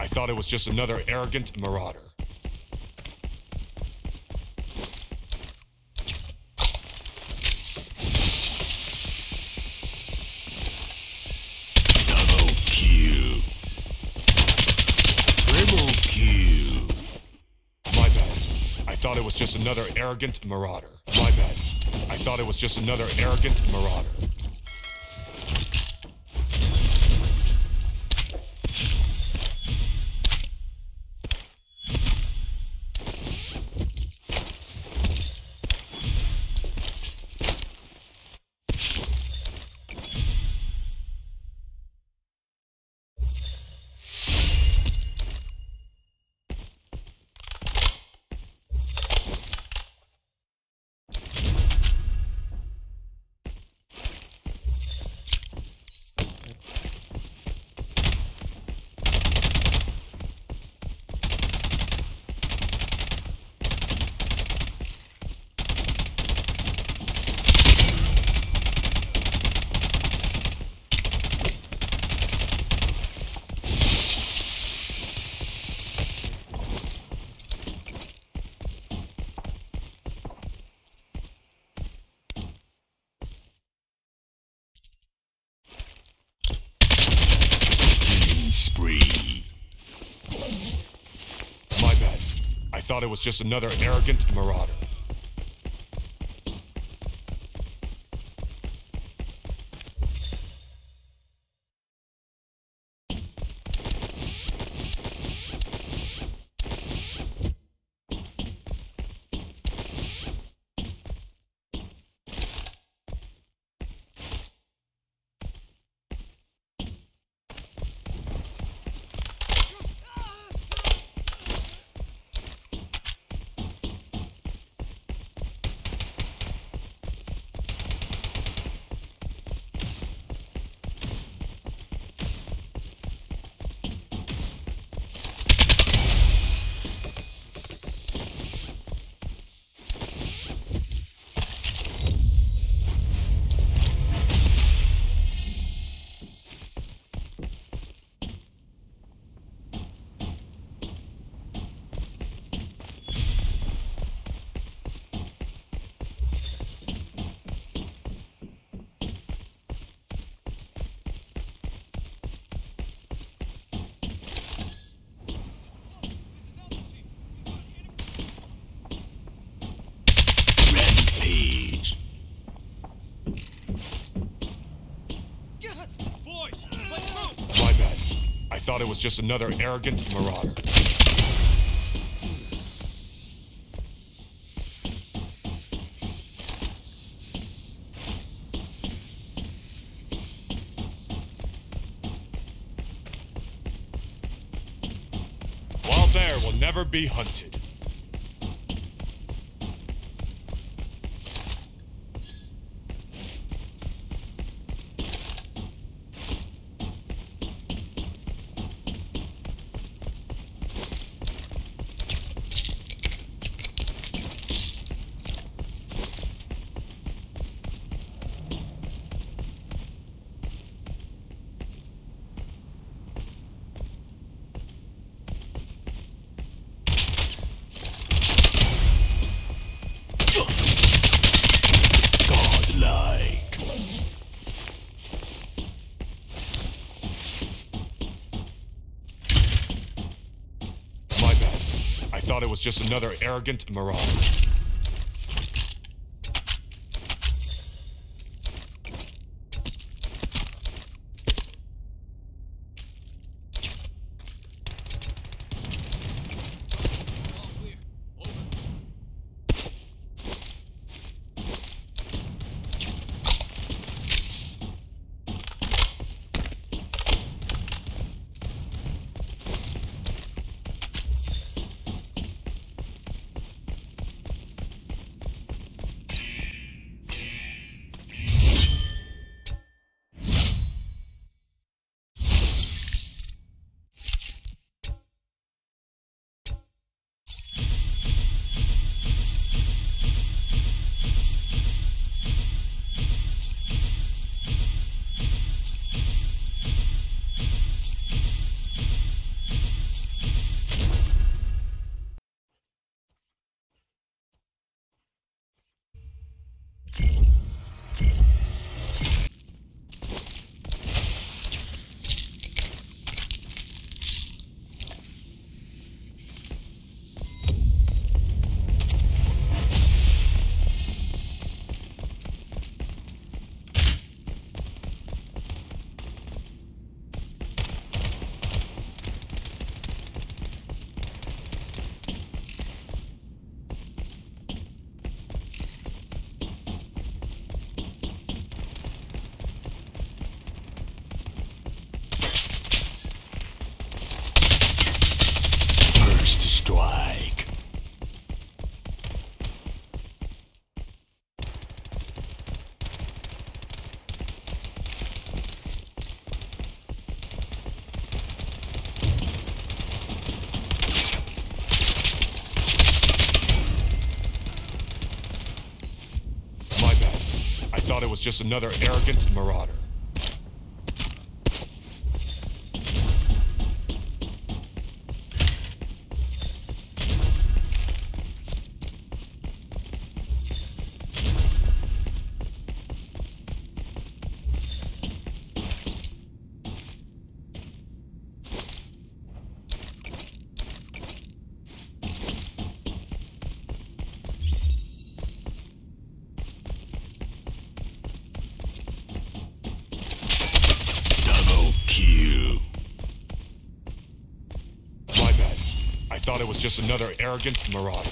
thought it was just another arrogant marauder. Double kill. Triple kill. My bad. I thought it was just another arrogant marauder. My bad. I thought it was just another arrogant marauder. Spree. My bad. I thought it was just another arrogant marauder. Rampage. Boys, let's move! My bad. I thought it was just another arrogant marauder. Wild bear will never be hunted. I thought it was just another arrogant marauder. was just another arrogant marauder. My bad. I thought it was just another arrogant marauder.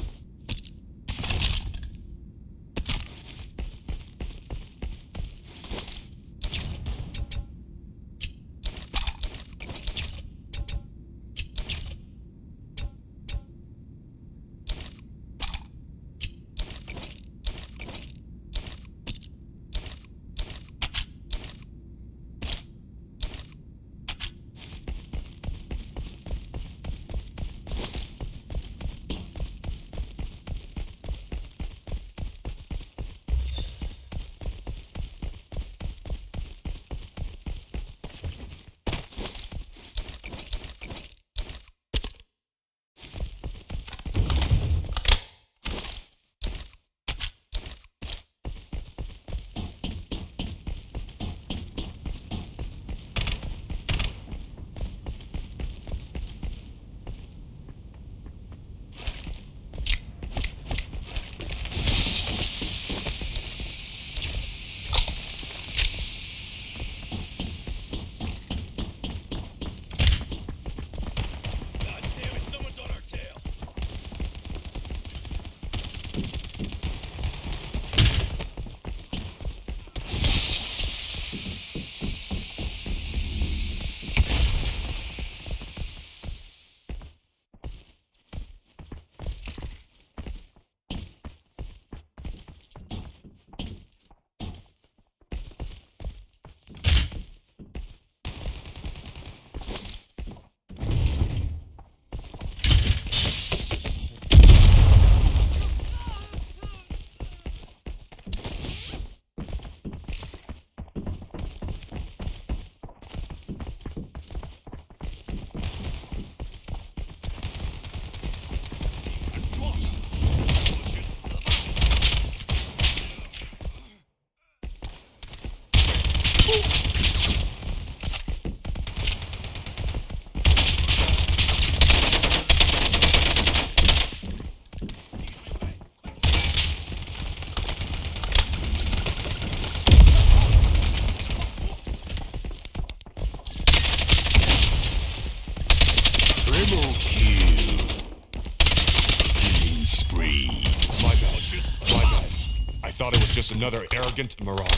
I thought it was just another arrogant marauder.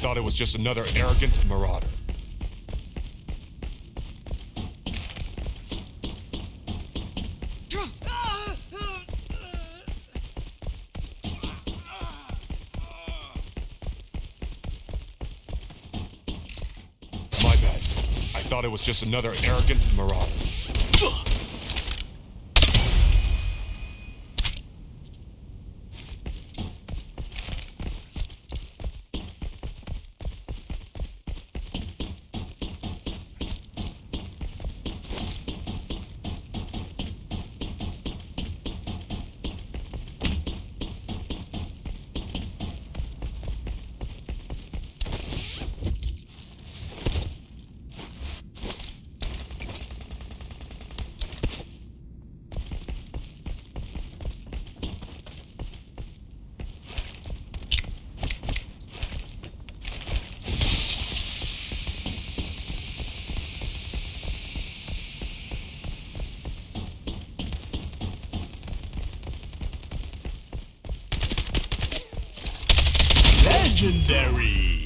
thought it was just another arrogant marauder. My bad. I thought it was just another arrogant marauder. Legendary!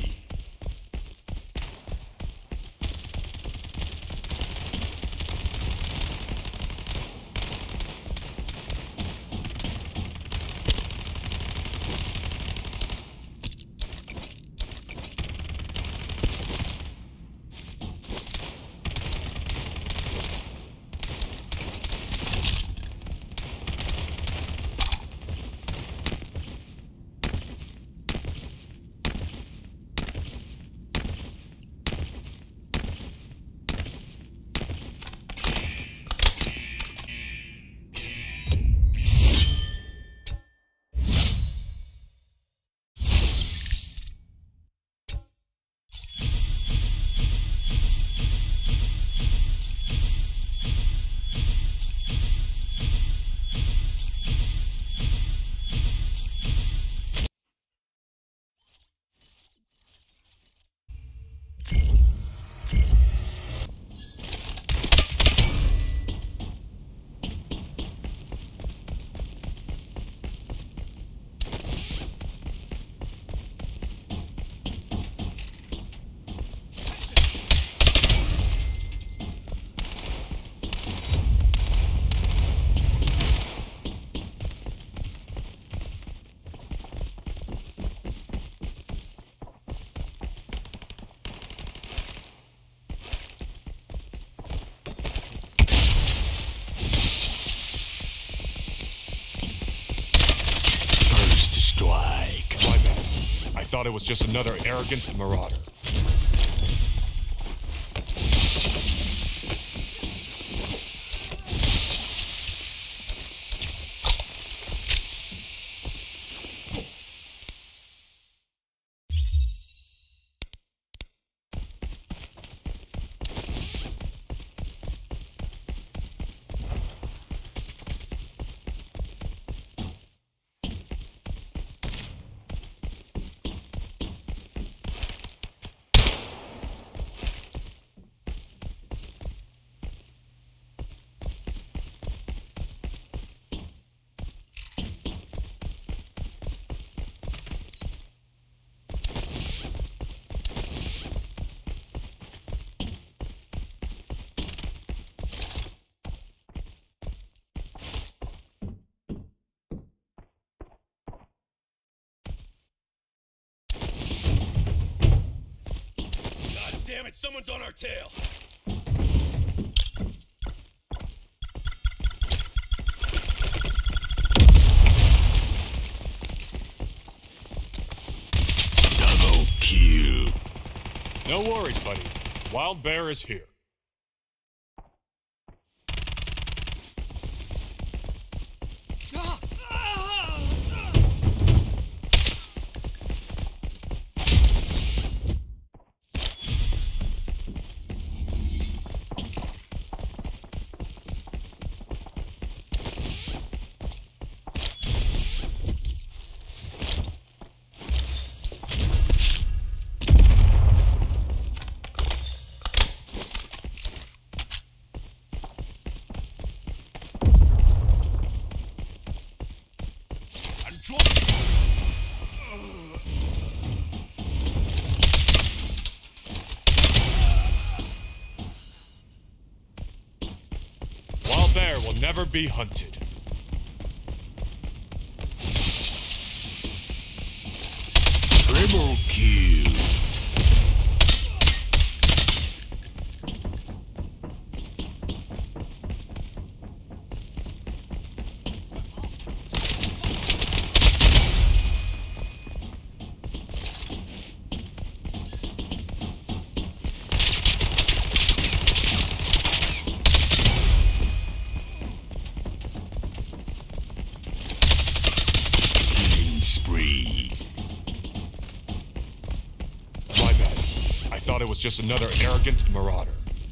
Strike. My bad. I thought it was just another arrogant marauder. Damn it, someone's on our tail! Double kill. No worries, buddy. Wild Bear is here. bear will never be hunted. Triple kill. Spree. My bad. I thought it was just another arrogant marauder.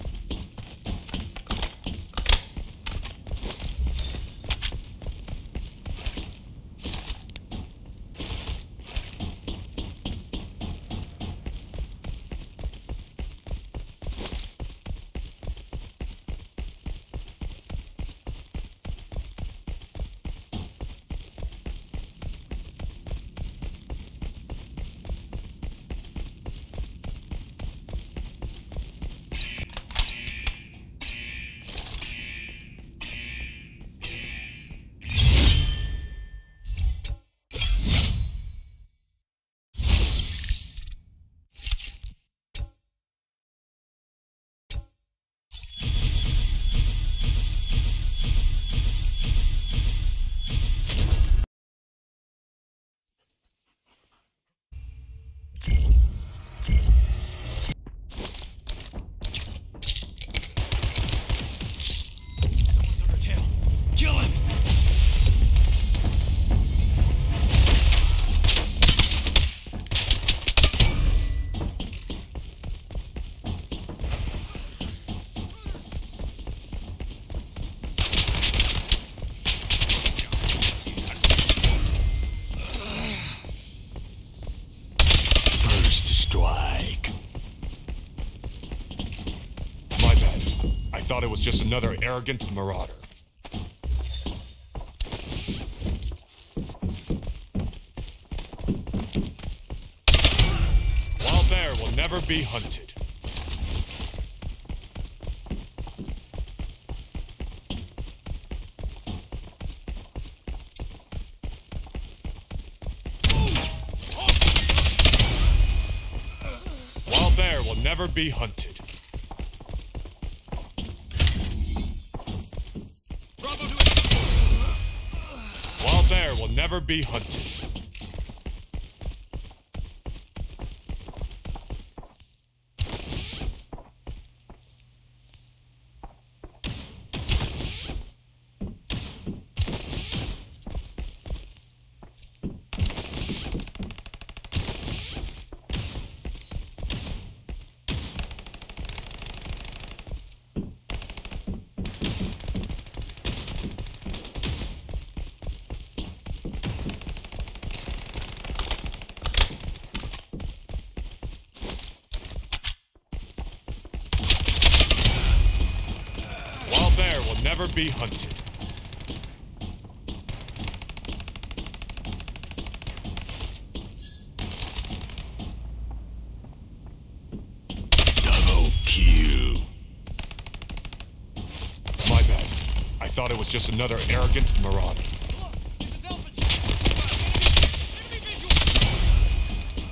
Someone's on our tail. Kill him! First strike. My bad. I thought it was just another arrogant marauder. Wild bear will never be hunted. Wild bear will never be hunted. Bravo to it! Wild bear will never be hunted. Wild bear will never be hunted. Double kill. My bad. I thought it was just another arrogant marauder. Look! This is Alpha Team! Enemy visual!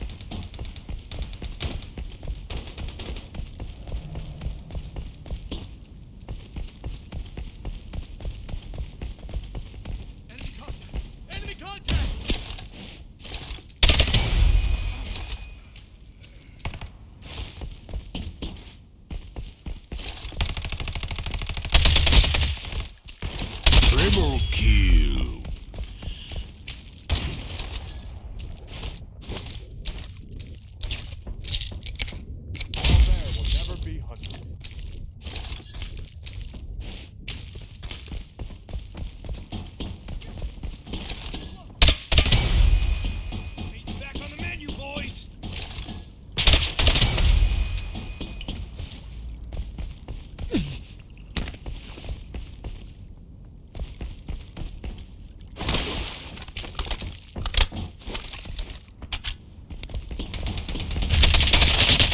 Enemy contact! Enemy contact! Triple kill. Wild bear will never be hunted. Meat's back on the menu, boys!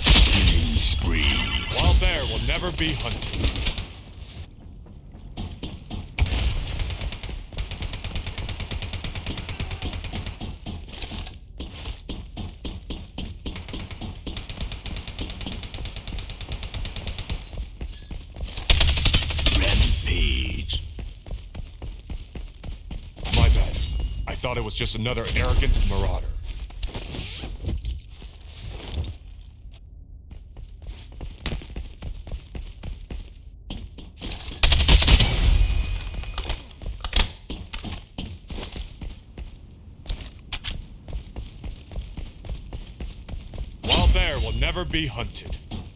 Killing spree. Wild bear will never be hunted. thought it was just another arrogant marauder. Wild bear will never be hunted.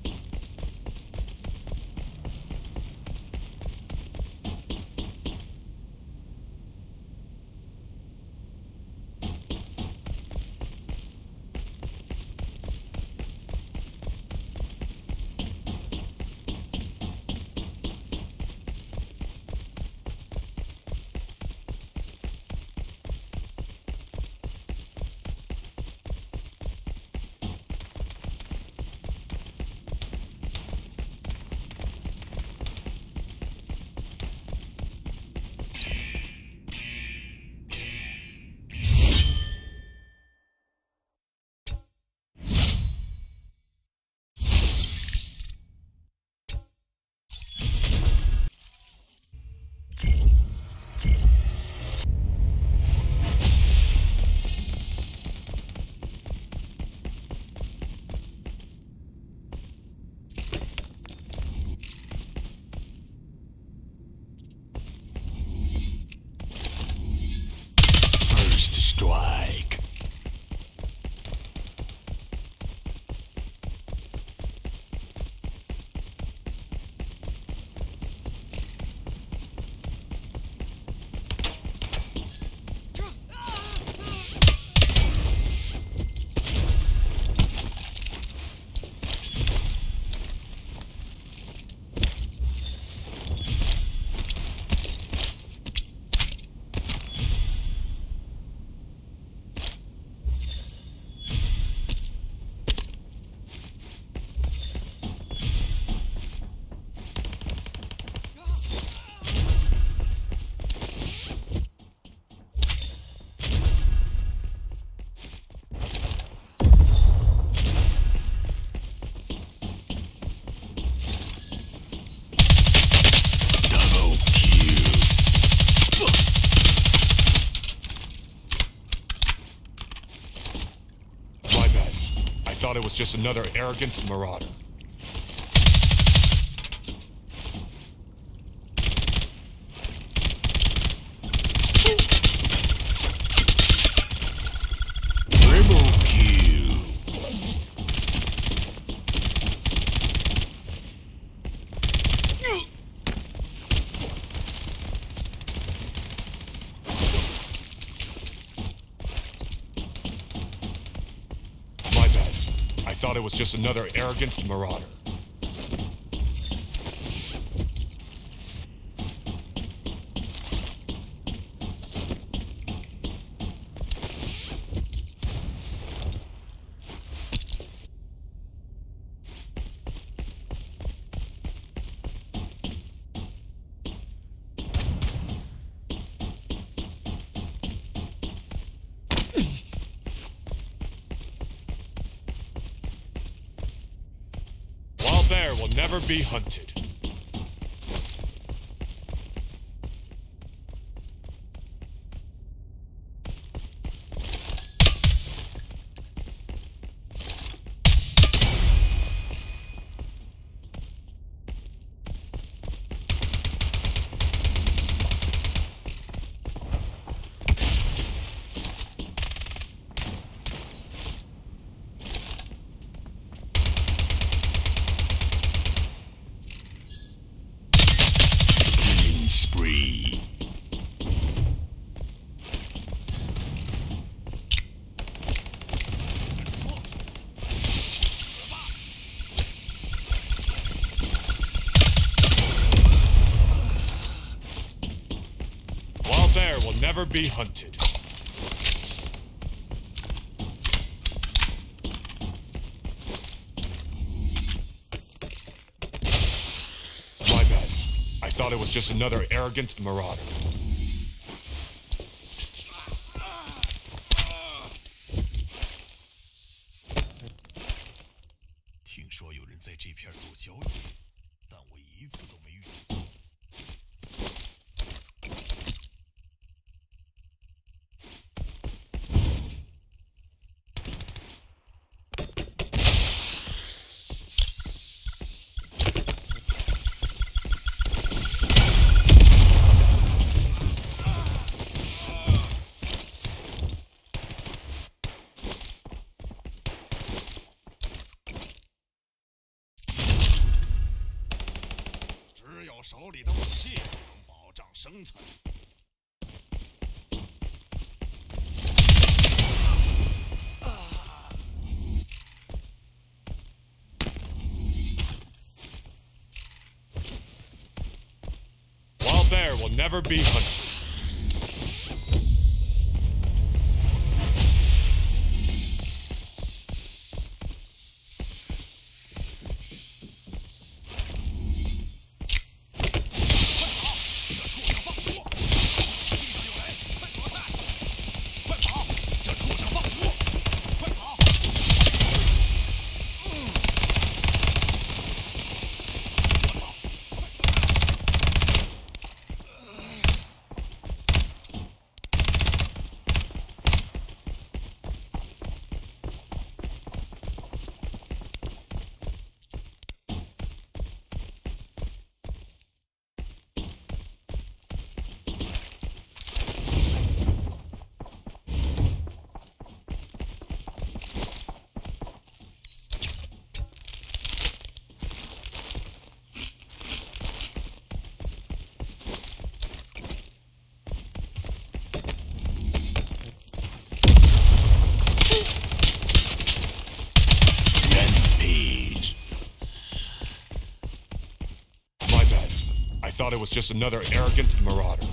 Strike. Thought it was just another arrogant marauder. Triple kill. I thought it was just another arrogant marauder. Wild bear will never be hunted. Spree. Wild bear will never be hunted. My bad. I thought it was just another arrogant marauder. 听说有人在这片做交易，但我一次都没遇到。 里的武器能保障生存。 Wild bear will never be hunted. I thought it was just another arrogant marauder.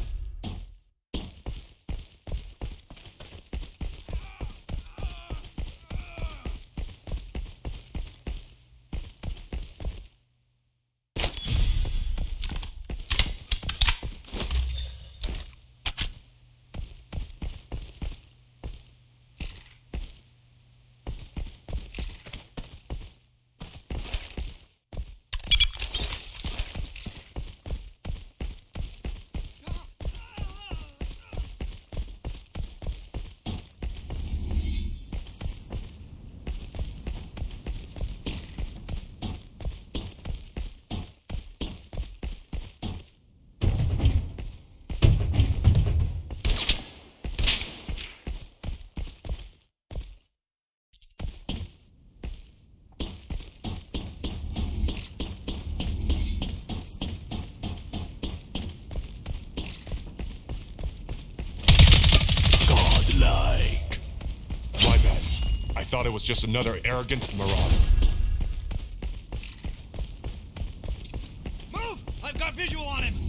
My bad. I thought it was just another arrogant marauder. Move! I've got visual on him!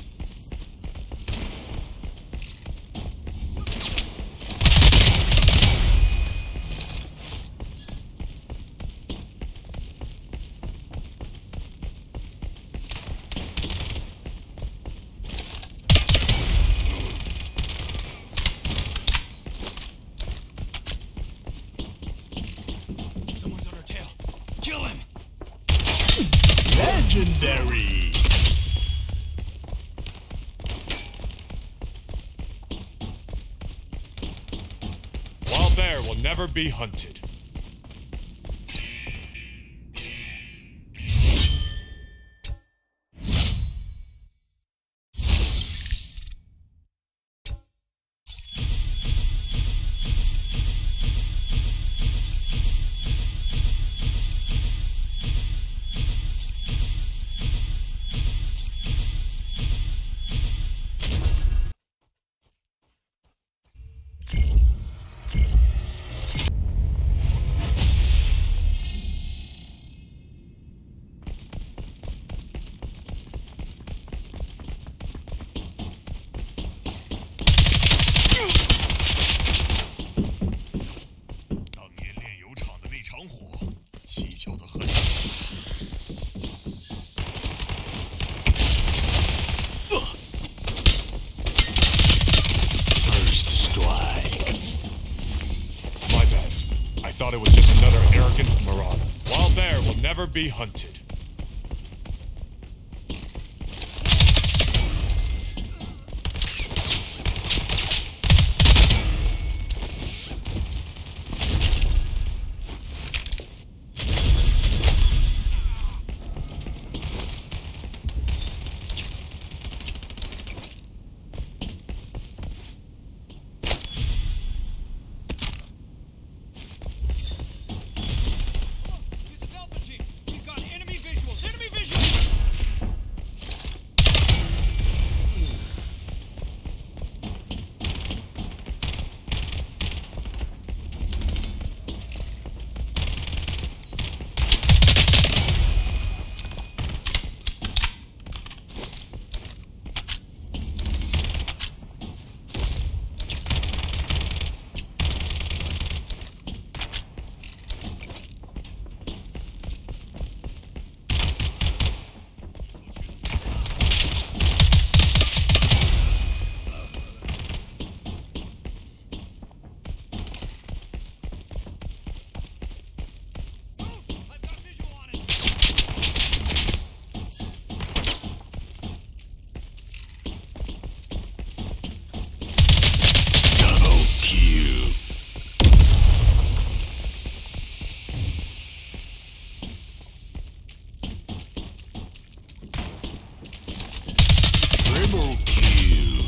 Someone's on our tail. Kill him! Legendary! Wild bear will never be hunted. Thought it was just another arrogant marauder. Wild bear will never be hunted. This is Alpha Team. We've got enemy Triple kill.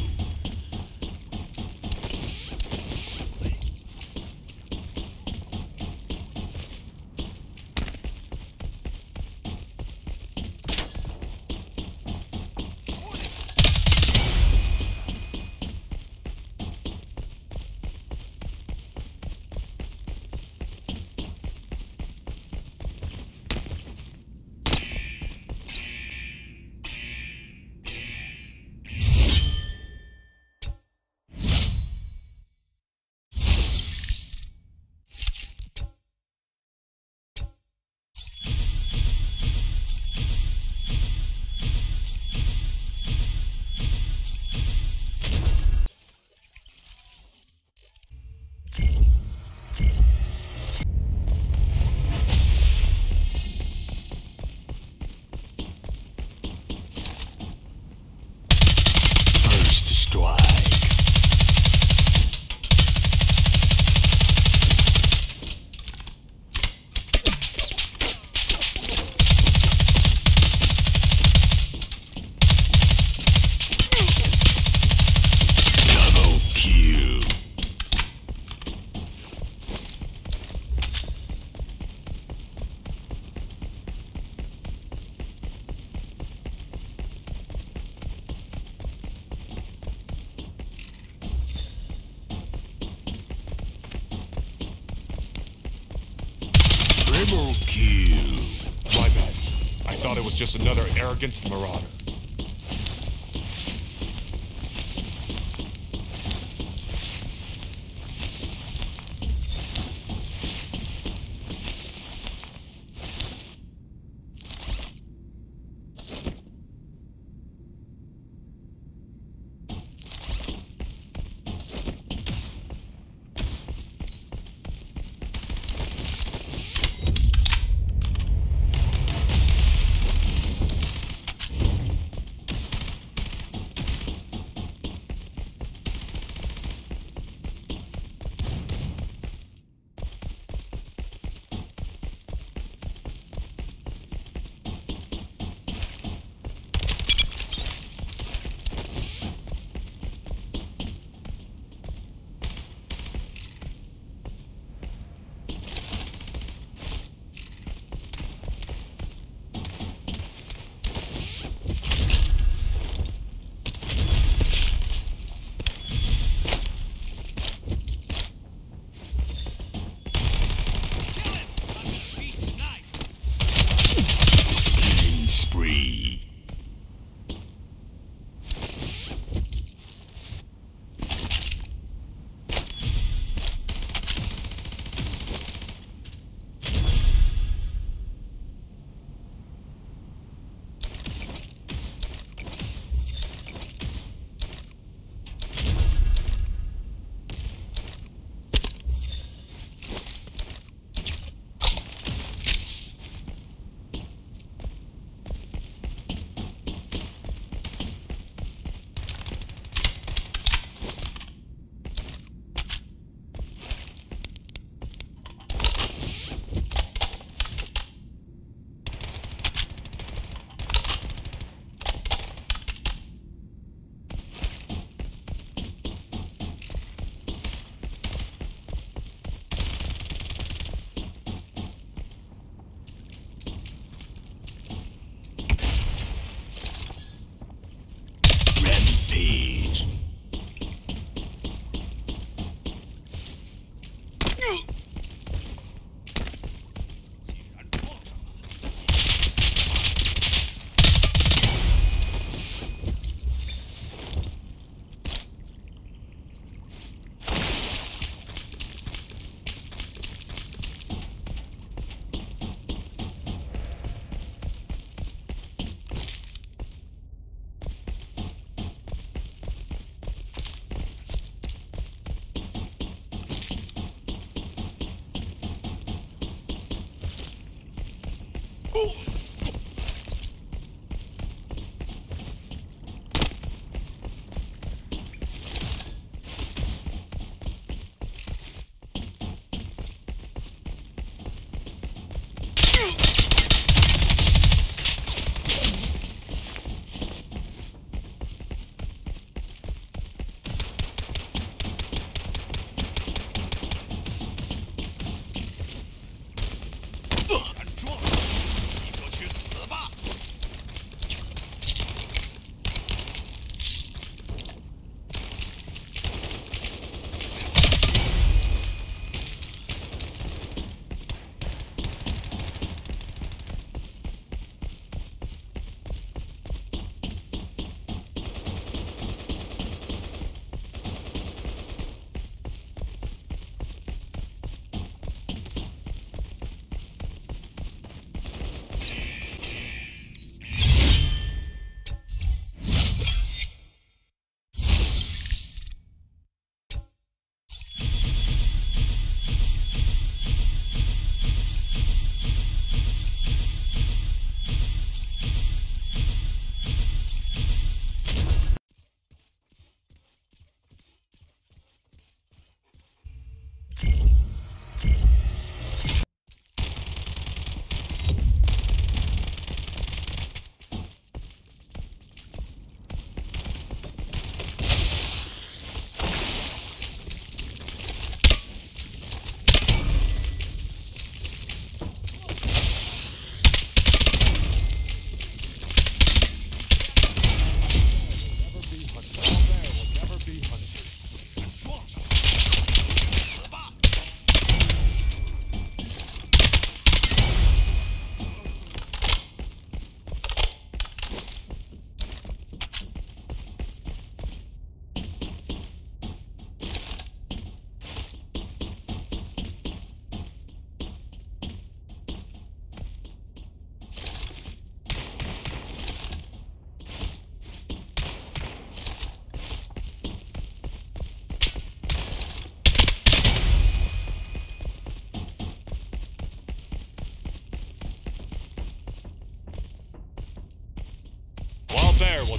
Triple kill. My bad. I thought it was just another arrogant marauder.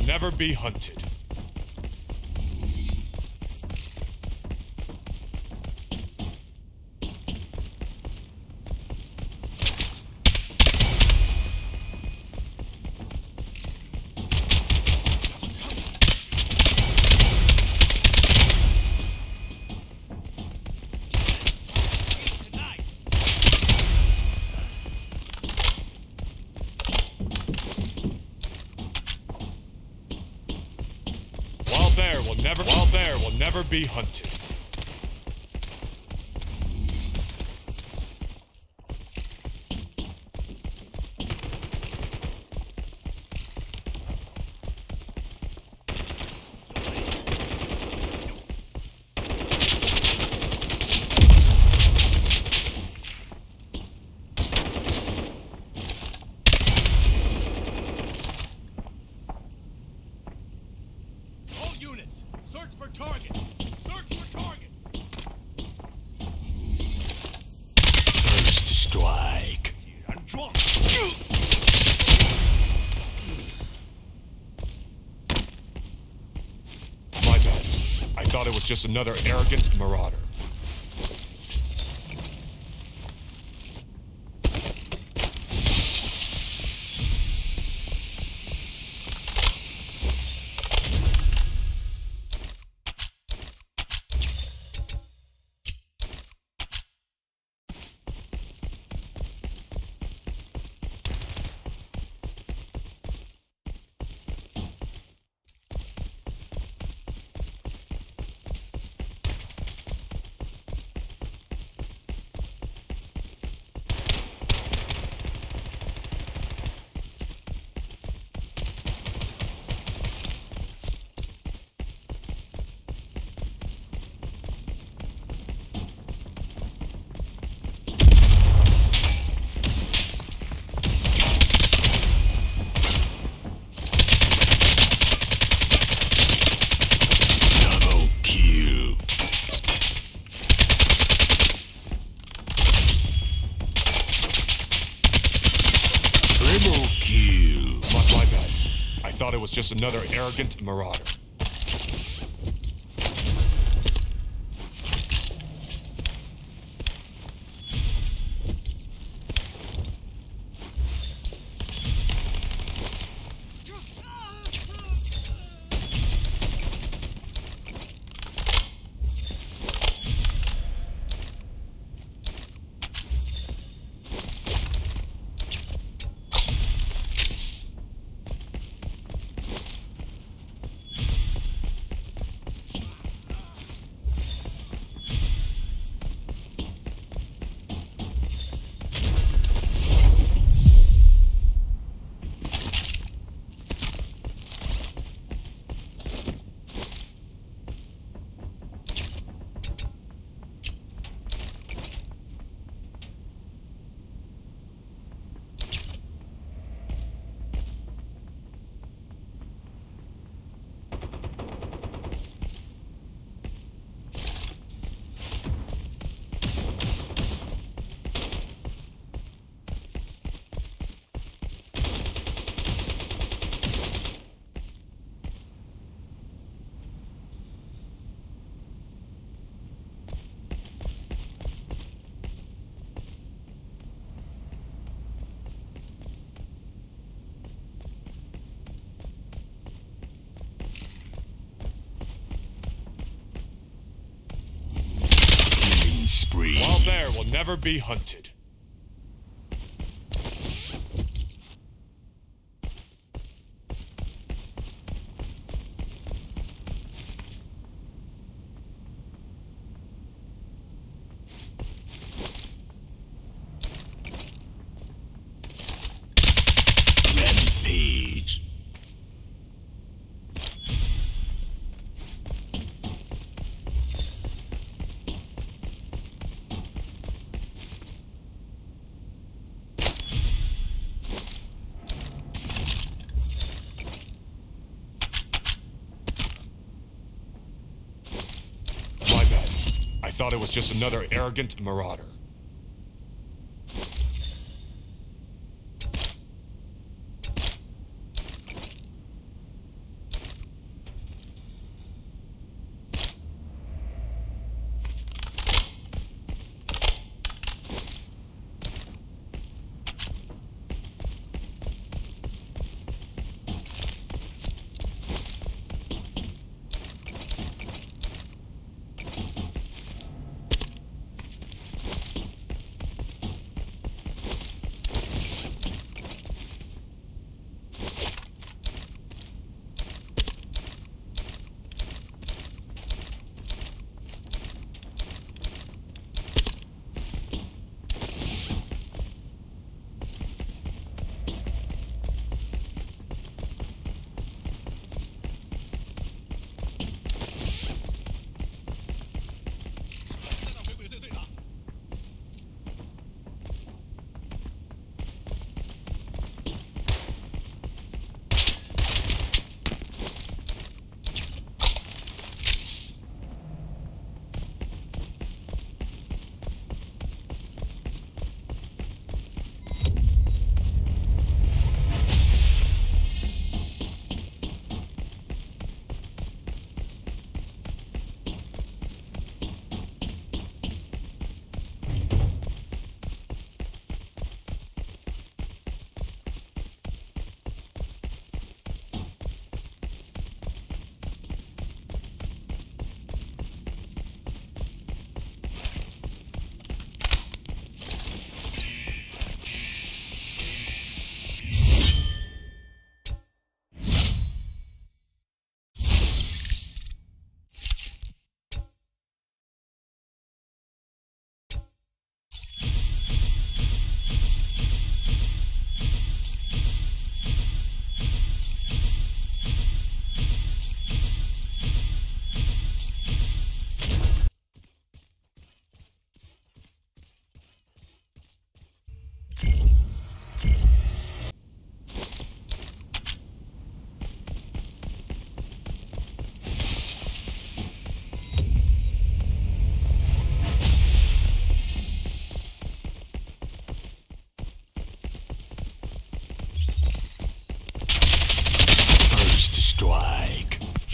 never be hunted. Wild bear will never be hunted. Thought it was just another arrogant marauder. Thought it was just another arrogant marauder. Spree. Wild bear will never be hunted. Rampage. I thought it was just another arrogant marauder.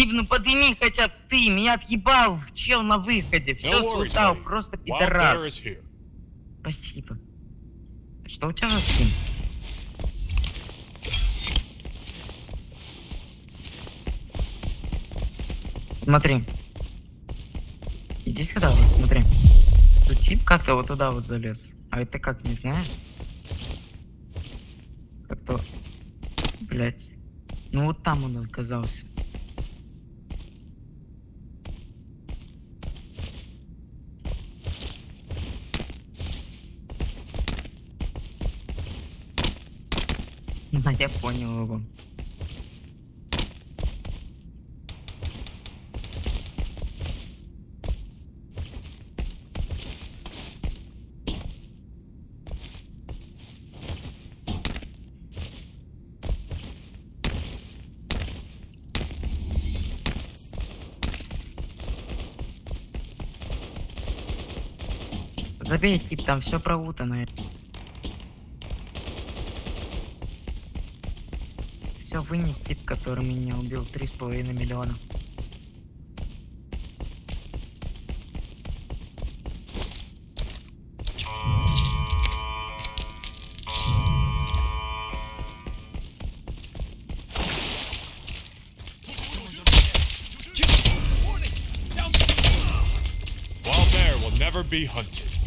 Тип, ну подними хотя бы ты. Меня отъебал чел на выходе. Все No worries, слутал, buddy. просто Wild Bear пидорас. is here. Спасибо. Что у тебя за скин? Смотри. Иди сюда, вот смотри. Тут тип как-то вот туда вот залез. А это как, не знаю? Как-то... Блять. Ну вот там он оказался. Я понял его. Забей, тип, там все проутано. Все вынес, тип, который меня убил. 3,5 миллиона. Wild Bear will never be hunted.